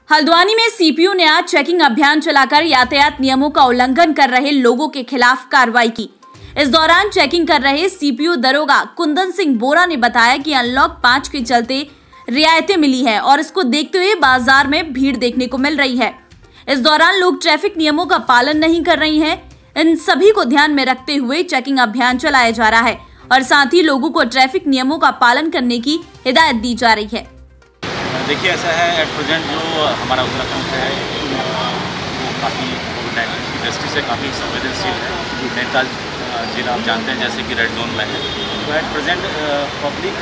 हल्द्वानी में सीपीयू ने आज चेकिंग अभियान चलाकर यातायात नियमों का उल्लंघन कर रहे लोगों के खिलाफ कार्रवाई की। इस दौरान चेकिंग कर रहे सीपीयू दरोगा कुंदन सिंह बोरा ने बताया कि अनलॉक 5 के चलते रियायतें मिली है और इसको देखते हुए बाजार में भीड़ देखने को मिल रही है। इस दौरान लोग ट्रैफिक नियमों का पालन नहीं कर रही हैं। इन सभी को ध्यान में रखते हुए चेकिंग अभियान चलाया जा रहा है और साथ ही लोगों को ट्रैफिक नियमों का पालन करने की हिदायत दी जा रही है। देखिए, ऐसा है एट प्रेजेंट जो हमारा उत्तराखंड है वो काफ़ी कोविड-19 की दृष्टि से काफ़ी संवेदनशील है। नैनीताल जिला आप जानते हैं जैसे कि रेड जोन में है, तो एट प्रेजेंट पब्लिक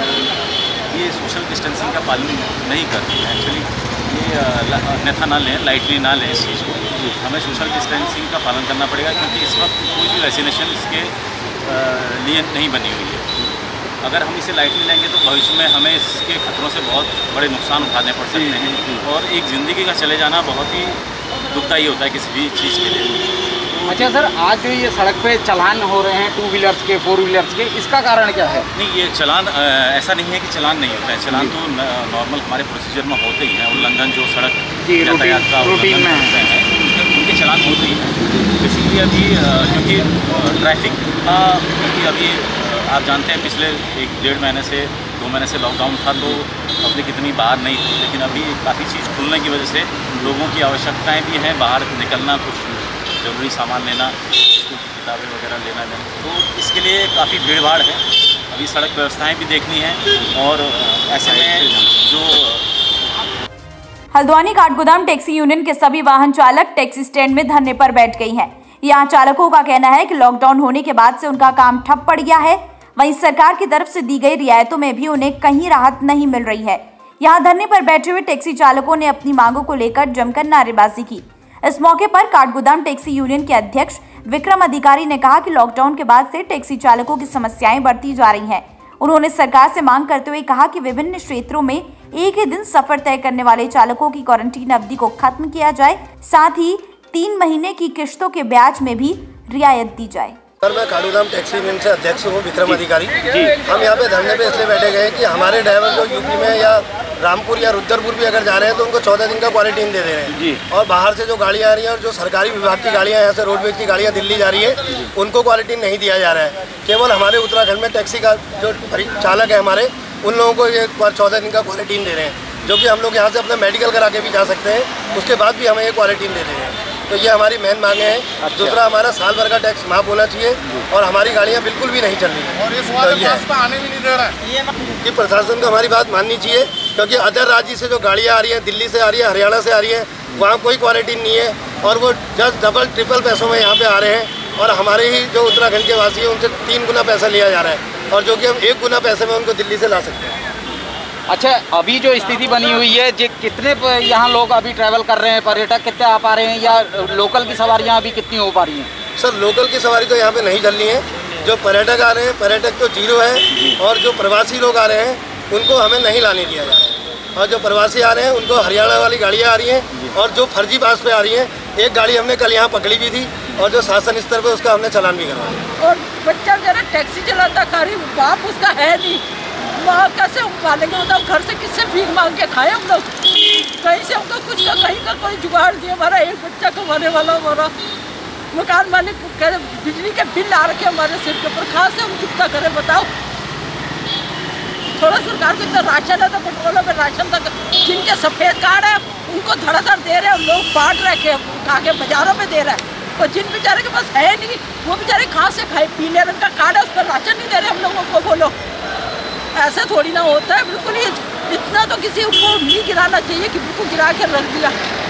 ये सोशल डिस्टेंसिंग का पालन नहीं करती है। एक्चुअली ये अन्यथा ना लें, लाइटली ना लें इस चीज़ को। हमें सोशल डिस्टेंसिंग का पालन करना पड़ेगा क्योंकि इस वक्त कोई भी वैक्सीनेशन इसके लिए नहीं बनी हुई है। अगर हम इसे लाइटली लेंगे तो भविष्य में हमें इसके खतरों से बहुत बड़े नुकसान उठाने पड़ सकते हैं और एक ज़िंदगी का चले जाना बहुत ही दुखदायी होता है किसी भी चीज़ के लिए। अच्छा सर, आज जो ये सड़क पे चालान हो रहे हैं 2 व्हीलर्स के 4 व्हीलर्स के, इसका कारण क्या है? नहीं, ये चालान ऐसा नहीं है कि चालान नहीं होता है। चालान तो नॉर्मल हमारे प्रोसीजर में होते ही हैं। उल्लंघन जो सड़क यातायात का रूटीन में होते हैं उनके चालान होते ही हैं। बेसिकली अभी क्योंकि ट्रैफिक का क्योंकि अभी आप जानते हैं पिछले 1-1.5 महीने से 2 महीने से लॉकडाउन था तो पब्लिक इतनी बाहर नहीं थी, लेकिन अभी काफ़ी चीज़ खुलने की वजह से लोगों की आवश्यकताएं भी हैं, बाहर निकलना, कुछ ज़रूरी सामान लेना, स्कूल की किताबें वगैरह लेना, तो इसके लिए काफ़ी भीड़ भाड़ है। अभी सड़क व्यवस्थाएं भी देखनी है और ऐसे में जो हल्द्वानी काठगोदाम टैक्सी यूनियन के सभी वाहन चालक टैक्सी स्टैंड में धरने पर बैठ गई हैं। यहाँ चालकों का कहना है कि लॉकडाउन होने के बाद से उनका काम ठप पड़ गया है। वहीं सरकार की तरफ से दी गई रियायतों में भी उन्हें कहीं राहत नहीं मिल रही है। यहाँ धरने पर बैठे हुए टैक्सी चालकों ने अपनी मांगों को लेकर जमकर नारेबाजी की। इस मौके पर काठगोदाम टैक्सी यूनियन के अध्यक्ष विक्रम अधिकारी ने कहा कि लॉकडाउन के बाद से टैक्सी चालकों की समस्याएं बढ़ती जा रही हैं। उन्होंने सरकार से मांग करते हुए कहा कि विभिन्न क्षेत्रों में एक ही दिन सफर तय करने वाले चालकों की क्वारंटीन अवधि को खत्म किया जाए, साथ ही 3 महीने की किश्तों के ब्याज में भी रियायत दी जाए। सर, मैं काठगोदाम टैक्सी यूनियन से अध्यक्ष हूँ, विक्रम अधिकारी। हम यहाँ पे धरने पे इसलिए बैठे गए कि हमारे ड्राइवर जो यूपी में या रामपुर या रुद्रपुर भी अगर जा रहे हैं तो उनको 14 दिन का क्वारंटीन दे रहे हैं और बाहर से जो गाड़ियाँ आ रही हैं और जो सरकारी विभाग की गाड़ियाँ यहाँ से रोडवेज की गाड़ियाँ दिल्ली जा रही है उनको क्वारंटीन नहीं दिया जा रहा है। केवल हमारे उत्तराखंड में टैक्सी का जो चालक है हमारे, उन लोगों को ये 14 दिन का क्वारंटीन दे रहे हैं, जो कि हम लोग यहाँ से अपना मेडिकल करा के भी जा सकते हैं, उसके बाद भी हमें ये क्वारंटीन दे रहे हैं। तो ये हमारी मेन मांगे हैं। अच्छा। दूसरा, हमारा साल भर का टैक्स माफ होना चाहिए और हमारी गाड़ियाँ बिल्कुल भी नहीं चल रही हैं और ये आने भी नहीं दे रहा है कि प्रशासन को हमारी बात माननी चाहिए, क्योंकि अदर राज्य से जो गाड़ियाँ आ रही हैं, दिल्ली से आ रही है, हरियाणा से आ रही है, वहाँ कोई क्वारंटीन नहीं है और वो जस्ट डबल ट्रिपल पैसों में यहाँ पे आ रहे हैं और हमारे ही जो उत्तराखंड के वासी हैं उनसे 3 गुना पैसा लिया जा रहा है और जो कि हम 1 गुना पैसे में उनको दिल्ली से ला सकते हैं। अच्छा, अभी जो स्थिति बनी हुई है, कितने यहाँ लोग अभी ट्रैवल कर रहे हैं, पर्यटक कितने आ पा रहे हैं या लोकल की सवारियाँ अभी कितनी हो पा रही हैं? सर, लोकल की सवारी तो यहाँ पे नहीं चल रही है। जो पर्यटक आ रहे हैं, पर्यटक तो 0 है और जो प्रवासी लोग आ रहे हैं उनको हमें नहीं लाने दिया जा रहा है और जो प्रवासी आ रहे हैं उनको हरियाणा वाली गाड़ियाँ आ रही हैं और जो फर्जी पास पे आ रही हैं, एक गाड़ी हमने कल यहाँ पकड़ी भी थी और जो शासन स्तर पर उसका हमने चालान भी करवाया। और बच्चा जरा टैक्सी चलाता खारी बाप उसका है नहीं, वहाँ कैसे पालेंगे? बताओ, घर से किससे भीख मांग के खाए हम लोग? कहीं से हमको कुछ का कहीं का कोई जुगाड़ दिए। हमारा एक बच्चा कमाने वाला, हमारा मकान मालिक कह बिजली के बिल आ रखे हमारे सिर के ऊपर, कहाँ से हम चुकता करें? बताओ, थोड़ा सरकार को इतना राशन है तो पेट्रोल में राशन तक जिनके सफ़ेद कार्ड है उनको धड़ाधड़ दे रहे हैं, लोग बांट रखे आगे बाजारों में दे रहे हैं और जिन बेचारे के पास है नहीं वो बेचारे कहाँ से खाए? पीले रंग का कार्ड है, उस पर राशन नहीं दे रहे हम लोगों को। बोलो, ऐसा थोड़ी ना होता है। बिल्कुल ये इतना तो किसी को नहीं गिराना चाहिए कि बिल्कुल गिरा के रख दिया।